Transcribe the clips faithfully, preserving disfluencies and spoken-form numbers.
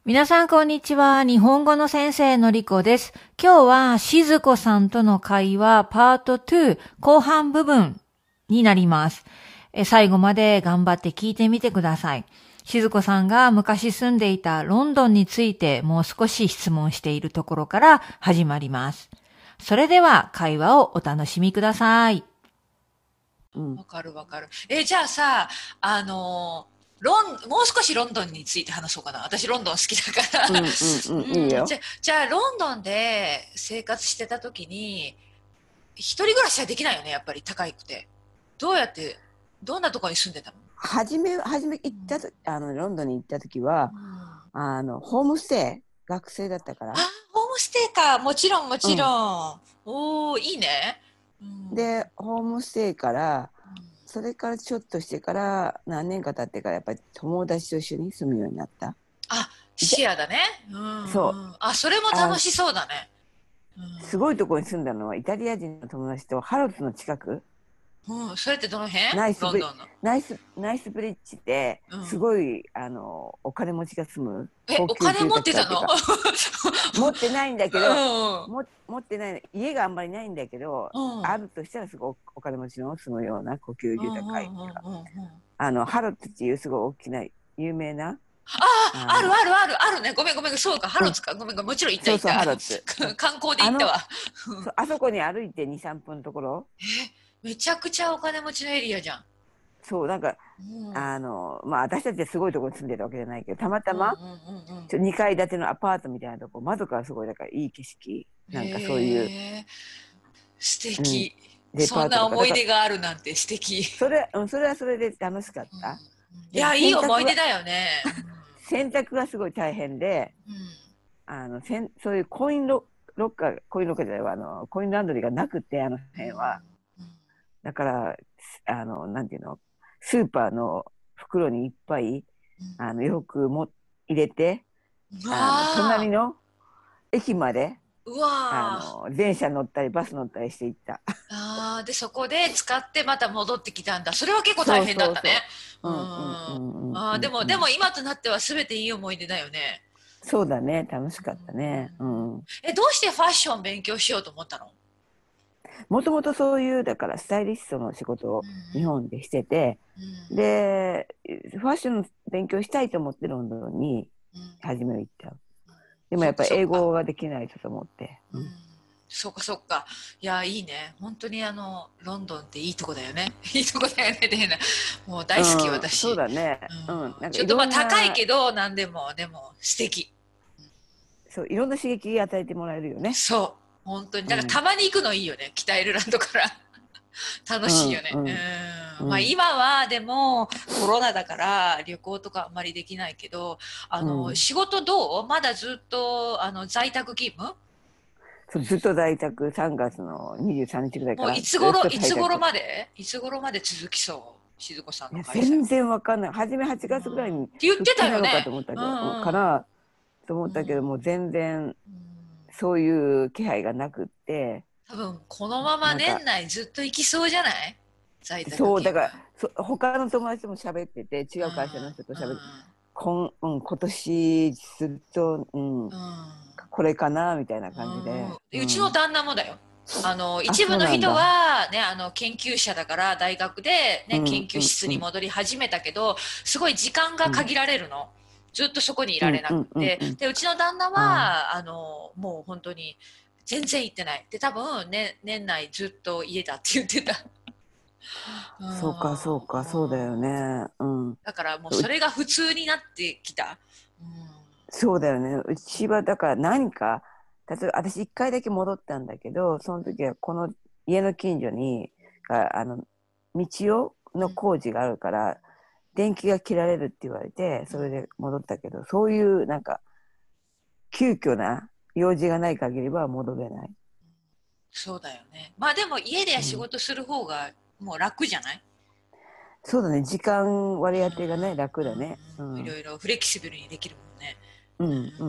皆さんこんにちは。日本語の先生のりこです。今日はしずこさんとの会話パートに後半部分になります。え最後まで頑張って聞いてみてください。しずこさんが昔住んでいたロンドンについてもう少し質問しているところから始まります。それでは会話をお楽しみください。 わ、うん、かるわかる。え、じゃあさ、あのーロン、もう少しロンドンについて話そうかな。私ロンドン好きだから。 うんうんうん、いいよ。 じゃ、じゃあロンドンで生活してた時に、一人暮らしはできないよね、やっぱり高くて。どうやって、どんなところに住んでたの？ はじめ、はじめ行ったと、あの、ロンドンに行った時は、うん、あの、ホームステイ、学生だったから。 あ、ホームステイか。もちろん、もちろん。うん、おー、いいね。 うん、で、ホームステイから、それからちょっとしてから何年か経ってからやっぱり友達と一緒に住むようになった。 あ、シェアだね。うん、 そう。 あ、それも楽しそうだね。 うん、すごいところに住んだのはイタリア人の友達とハロッズの近く。 うん、それってどの辺？ ナイスブリロンドンの。 ナイス、ナイスブリッジで、すごい、あの、お金持ちが住む。 え、お金持ってたの？ 持ってないんだけど、 うん、 も持ってない、家があんまりないんだけど、うん、あるとしたらすごいお金持ちの住むような呼吸豊かいっていうか、あの、ハロッズっていうすごい大きな、有名な。 ああ、あるあるあるあるね。ごめんごめん、そうか、ハロッズか。ごめんごめん、もちろん行った行った。そうそう、ハロッズ。観光で行ったわ。 あ, あそこに歩いてに、さんぷんのところ。 え、めちゃくちゃお金持ちのエリアじゃん。 そう、なんか、うん、あの、まあ、私たちはすごいところに住んでるわけじゃないけど、たまたま、にかい建てのアパートみたいなとこ、窓からすごい、だからいい景色、なんかそういう。 素敵、うん、そんな思い出があるなんて素敵。 それ、うん、それはそれで楽しかった。 うん、いや、いい思い出だよね。 洗濯がすごい大変で、うん、あの、せんそういうコインロロッカー、コインロッカーじゃないわ、あの、コインランドリーがなくて、あの辺は。うん、だから、あの、なんていうの、スーパーの袋にいっぱい、うん、あの洋服も入れて、あの隣の駅まで、 うわあの電車乗ったりバス乗ったりしていった。 あでそこで使ってまた戻ってきたんだ。それは結構大変だったね。でもでも今となっては全ていい思い出だよね。 そうだね、楽しかったね。うん、 え、どうしてファッション勉強しようと思ったの？ もともとそういうだからスタイリストの仕事を日本でしてて、うん、でファッションの勉強したいと思ってロンドンに初めは行った。うん、でもやっぱり英語ができないと思って。うん、 そうかそうか。いやいいね。本当にあのロンドンっていいとこだよね。いいとこだよねって変な。もう大好き、うん、私。 そうだね。 うん。なんかちょっとまあ高いけど何でもでも素敵。 そう、いろんな刺激与えてもらえるよね。 そう。本当にだからたまに行くのいいよね、北アイルランドから楽しいよね、うんうんうん、まあ今はでもコロナだから旅行とかあんまりできないけど、あの、うん、仕事どう？まだずっとあの在宅勤務？ そうずっと在宅、さんがつのにじゅうさんにちぐらいから。 もういつ頃いつ頃までいつ頃まで続きそう？しずこさんの会社。 全然わかんない。初めはちがつぐらいに言ってたよね。 かと思ったけど、うん、かなと思ったけども、全然そういう気配がなくって。 多分このまま年内ずっと行きそうじゃない？在宅そうだからそ他の友達とも喋ってて、違う会社の人と喋って、こん、うん、今年ずっと、うん、うん、これかなみたいな感じで、 うん、うちの旦那もだよ。あの一部の人は、ね、あの研究者だから大学で、ね、うん、研究室に戻り始めたけど、うん、すごい時間が限られるの、うん、ずっとそこにいられなくて、うんうんうん、でうちの旦那はあのもう本当に全然行ってないで、多分、ね、年内ずっと家だって言ってた。 そうかそうか、そうだよね、うん、 だからもうそれが普通になってきた、うん、 そうだよね。うちはだから何か、例えば私いっかいだけ戻ったんだけど、その時はこの家の近所にあの道をの工事があるから、うん、電気が切られるって言われて、それで戻ったけど、うん、そういうなんか急遽な用事がない限りは戻れない。 そうだよね。まあでも家で仕事する方がもう楽じゃない？ うん、そうだね、時間割り当てがね、うん、楽だね、 うん、いろいろフレキシブルにできるもんね。 うんうん。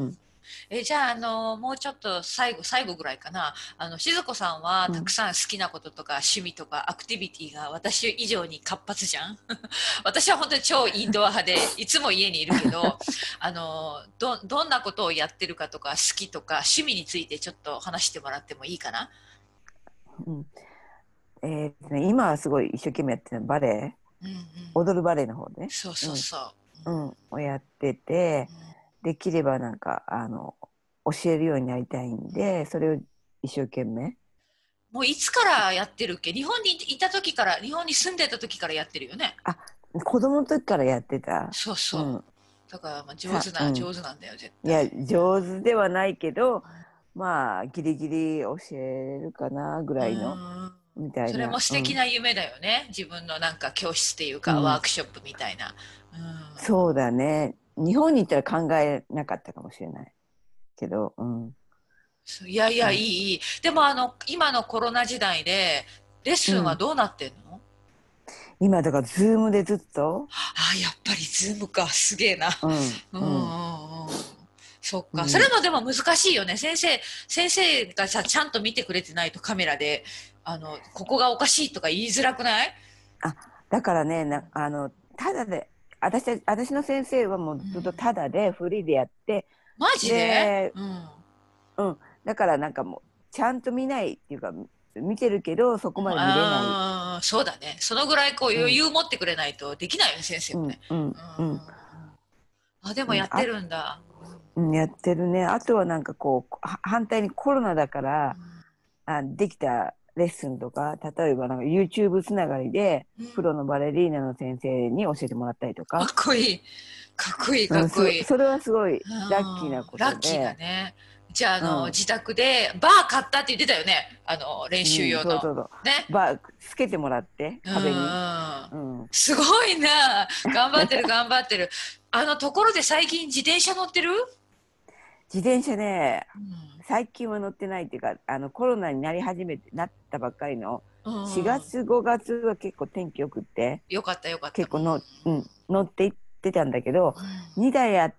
え、じゃあ、あの、もうちょっと最後、最後ぐらいかな。あの、静子さんはうん。 たくさん好きなこととか趣味とかアクティビティが私以上に活発じゃん。私は本当に超インドア派で、いつも家にいるけど、あの、ど、どんなことをやってるかとか好きとか趣味についてちょっと話してもらってもいいかな。 うん、えーですね、今はすごい一生懸命やってるのはバレエ、 うんうん。 踊るバレエの方ね。 そううん、 そうそう。 うん、をやってて、 うんうんできればなんか、あの、教えるようになりたいんで、それを一生懸命。 もういつからやってるっけ？日本にいた時から、日本に住んでた時からやってるよね。 あ、子供の時からやってた。 そうそう。 うん。 だからまあ上さ、 手な、 うん。 上手なんだよ、絶いや、 対。 上手ではないけど、まあ、ギリギリ教えるかな、ぐうらいの、 ん。うん。 みたいな。 それも素うん。 敵な夢だよね。自分のなんか教室っていうか、ワーうん。 クショップみたいな。うん。 そうだね。日本に行ったら考えなかったかもしれないけど、うん。 そういやいや、いい、 うん。 いい。でもあの、今のコロナ時代で、レッスンはうん。 どうなってんの？ 今、だから、ズームでずっと、 あ、やっぱりズームか。すげえな。 うん、 うんううん、 んうん。そっか。それうん。 もでも難しいよね。先生、先生がさ、ちゃんと見てくれてないとカメラで、あの、ここがおかしいとか言いづらくない？ あ、だからね、な、あの、ただで、私たち、私の先生はもうずっとうん。 ただでフリーでやって、 マジで？ で、 うん。 うん。だからなんかもう、ちゃんと見ないっていうか、見てるけど、そこまで見れない。 ああ、そうだね。そのぐらいこううん、 余裕持ってくれないとできないよね、先生もね。 うん、うん、 うん。 うん、 あ、でもうん。あ、 やってるんだ。 うん、やってるね。あとはなんかこう、は反対にコロナだから、あ、できたレッスンとか、例えばなんか YouTube つながりで、 うん。うん。 プロのバレリーナの先生に教えてもらったりとかっか、 こいい。かっこいい、 うん、そ、 かっこいい。 それはすごいうん。 ラッキーなこラッキーだとで、 ね。じゃあ、あの、 うん、 自宅で、バー買ったって言ってたよね。あの、練習うん、 用の。 そうそうそう。 ね。 バー、つけてもらって、 うん壁に。 うん。 うん。 すごいな。頑張ってる、頑張ってる。あの、ところで最近自転車乗ってる？ 自転車ね、 うん。 最近は乗ってないっていうか、あの、コロナになり始めて、なったばっかりの、4 うん。 月、ごがつは結構天気良くって、 よかった、よかった。うん。 結構の、うん、乗って行ってたんだけど、 うん。 にだいあって、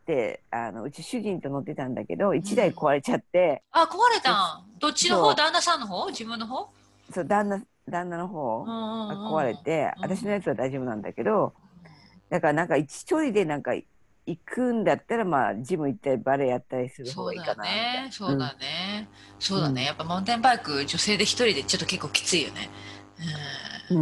あの、うち主人と乗ってたんだけど、 うん。 いちだい壊れちゃって、 あ、壊れで、 たん？どっちの方？ そ旦那さんの方？自分の方？ う、そう、旦那、旦那のうんう方が壊んれて、 うん。うん。 私のやつは大丈夫なんだけど、だからなんか一人でなんか行くんだったら、まあ、ジム行ったりバレエやったりする方そうだがいいかな、みたいね。 な。 そうだうん。 ね。そうだね。 うん。 やっぱマウンテンバイク、女性で一人でちょっと結構きついよね。うん。 うん。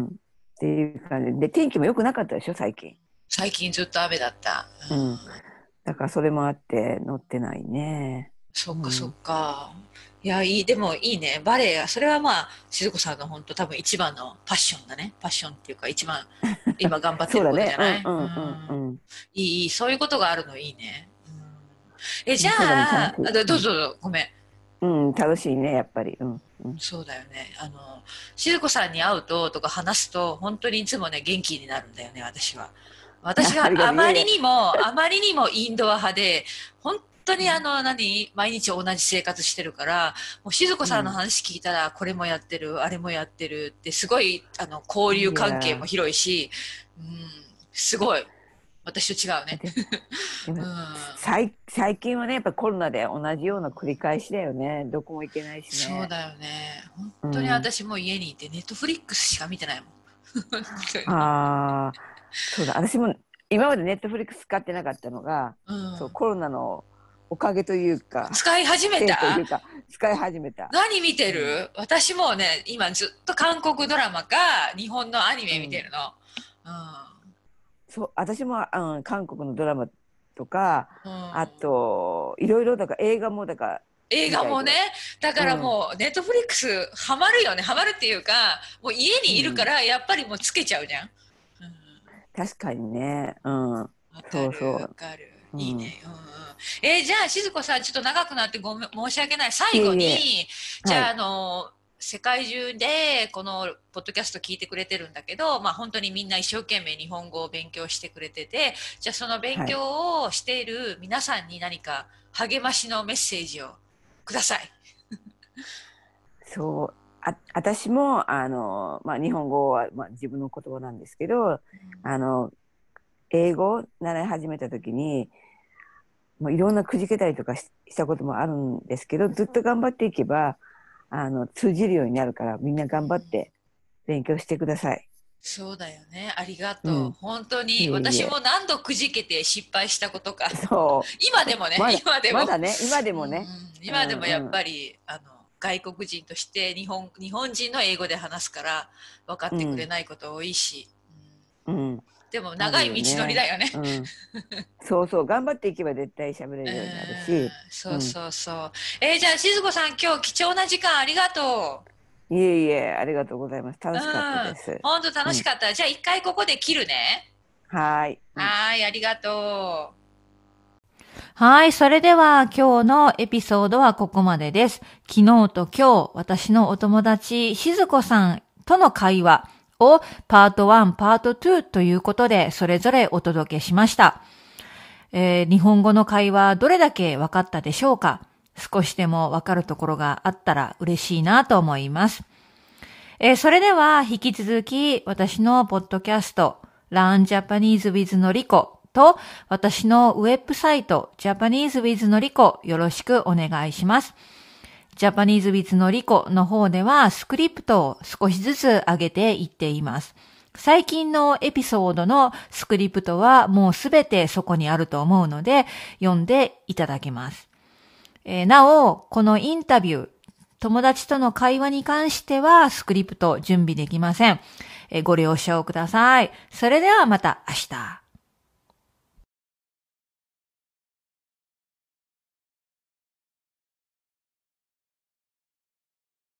っていう感じで、天気も良くなかったでしょ、最近。 最近ずっと雨だった。 うん。 うん。 だからそれもあって乗ってないね。 そっかそっうん。 か。いや、いい、でもいいね。バレエ、それはまあ、静子さんの本当多分一番のパッションだね。パッションっていうか一番今頑張ってるそうだね。 ことじゃない？ううんうんうんうん。 ん。 いい、いい。そういうことがあるのいいね。うん。え、じゃそうだね、楽あ、 しい。 あどどうん。 うぞどうぞ、ごめん。 うん、楽しいね、やっぱり。うん。うん。 そうだよね。あの、静子さんに会うととか話すと、本当にいつもね、元気になるんだよね、私は。私ありがとう。いやはあまいや。 りにも、あまりにもインドア派で、本当にあの、何、毎日同じ生活してるから、もう静子さんのうん。 話聞いたら、これもやってる、あれもやってるって、すごい、あの、交流い関係もや広いし、うん、すごい。私と違うー、 ね。 で、でも、 うん。 最、最近はね、やっぱコロナで同じような繰り返しだよね。どこも行けないしね。 そうだよね。本当にうん。 私も家にいて、ネットフリックスしか見てないもん。本当に。 ああ、そうだ。私も今までネットフリックス使ってなかったのが、 うん。 そう、コロナのおかげというか、 使い始めせいといた？ うか、使い始めた。 何見てうん。 る？私もうね、今ずっと韓国ドラマか日本のアニメ見てうん。 るの。 そう、私も、うん、韓国のドラマとか、 うん。うん。 あと、いろいろだから映画もだから映画もね、 見たりとか。 だからうん。 もうネットフリックスハマるよね。ハマるっていうか、もう家にいるかうん。 らやっぱりもうつけちゃうじゃん。うん。 確かにね。うん。 わかる、わそうそかる。 う。うん。 いいね。うんうん。えーじゃあ、静子さん、ちょっと長くなってごめん、申し訳ない。最後いえいえ。 に、じゃあ、あはい。 の、世界中でこのポッドキャスト聞いてくれてるんだけど、まあ本当にみんな一生懸命日本語を勉強してくれてて、じゃあその勉はい。 強をしている皆さんに何か励ましのメッセージをください。 そう。あ、私も、あの、まあ、日本語は、まあ、自分の言葉なんですけど、あの、英語を習い始めた時に、 もういろんなくじけたりとかし、したこともあるんですけど、ずっと頑張っていけば、あの、通じるようになるから、みんな頑張って勉強してください。 そうだよね。ありがとう。 うん、 本当に、 いえいえ、 私も何度くじけて失敗したことか。 そう。 今でもね、 まだ、 今でも。 まだね、今でもね。 うん、今でもやっぱり、あの、外国人として日本、日本人の英語で話すから分かってくれないこと多いし。 うん。うん、 でも長い道のりだよね。 うん、そうそう、頑張っていけば絶対喋れるようになるし。 そうそうそう。えー、じゃあ、静子さん、今日貴重な時間ありがとう。 いえいえ、ありがとうございます。楽しかったです。 本当楽しかった。うん、じゃあ、一回ここで切るね。 はい。 はい、ありがとう。 はい。それでは今日のエピソードはここまでです。昨日と今日、私のお友達、静子さんとの会話をパートワン、パートツーということで、それぞれお届けしました。えー、日本語の会話どれだけ分かったでしょうか？少しでも分かるところがあったら嬉しいなと思います。えー、それでは引き続き私のポッドキャスト Learn Japanese with Noriko と私のウェブサイト Japanese with Noriko よろしくお願いします。Japanese with Noriko の方ではスクリプトを少しずつ上げていっています。最近のエピソードのスクリプトはもうすべてそこにあると思うので読んでいただけます。えー、なお、このインタビュー、友達との会話に関してはスクリプト準備できません。えー、ご了承ください。それではまた明日。